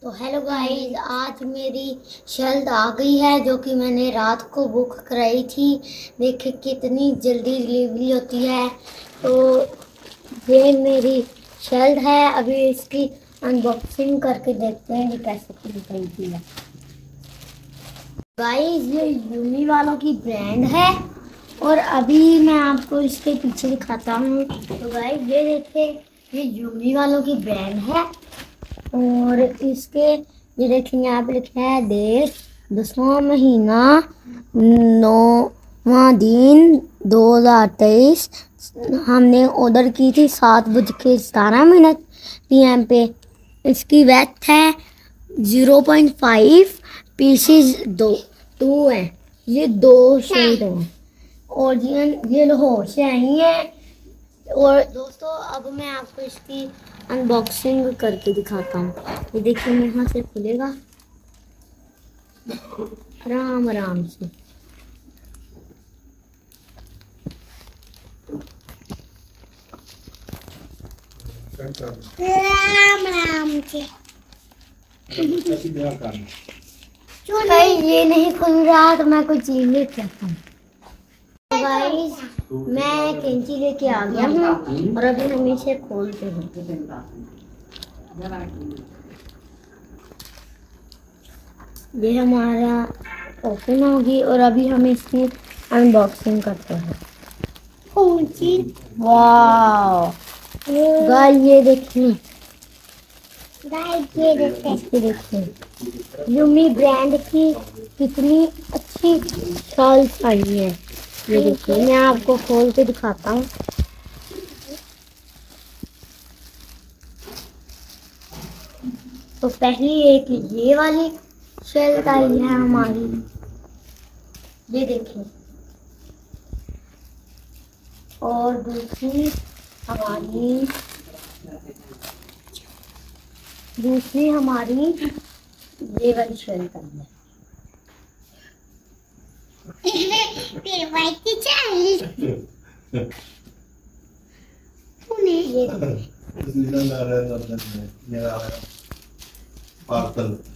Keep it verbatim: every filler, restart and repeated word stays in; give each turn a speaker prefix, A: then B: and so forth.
A: तो hello guys, आज मेरी शर्ट आ गई है जो कि मैंने रात को बुक कराई थी। देखिए कितनी जल्दी डिलीवरी होती है। तो ये मेरी शर्ट है, अभी इसकी अनबॉक्सिंग करके देखते हैं कि कैसे खुल खरीदी है। गाइस ये यूमी वालों की ब्रांड है और अभी मैं आपको इसके पीछे दिखाता हूँ। तो गाइस ये देखिए, ये यूमी वालों की ब्रांड है और इसके ये देखिए यहाँ पे लिखा है डेट दसवां महीना नौवां दिन दो हजार तेईस। हमने ऑर्डर की थी सात बज के सतारह मिनट पी एम पे। इसकी वेट है ज़ीरो पॉइंट फाइव, पीसेस दो टू हैं, ये दो शेड हैं और ये ये लाहौर से आई है। और दोस्तों अब मैं आपको इसकी अनबॉक्सिंग करके दिखाता हूँ। ये देखिए यहाँ से खुलेगा आराम आराम से। आराम आराम से। ये नहीं खुल रहा तो मैं कोई चीज लेके आता हूँ। गाइस मैं कैंची लेके आ गया हूँ और अभी हम इसे खोलते हैं। ये हमारा ओपन होगी और अभी हम इसकी अनबॉक्सिंग करते हैं। वाह गाइस ये देखिए, गाइस ये देखिए देखिए यूमी ब्रांड की कितनी अच्छी शॉल्स आई है। ये देखिए मैं आपको खोल के दिखाता हूँ। तो पहली एक ये वाली शर्ट आई है हमारी, ये देखिए। और दूसरी हमारी दूसरी हमारी ये वाली शर्ट आई है। ये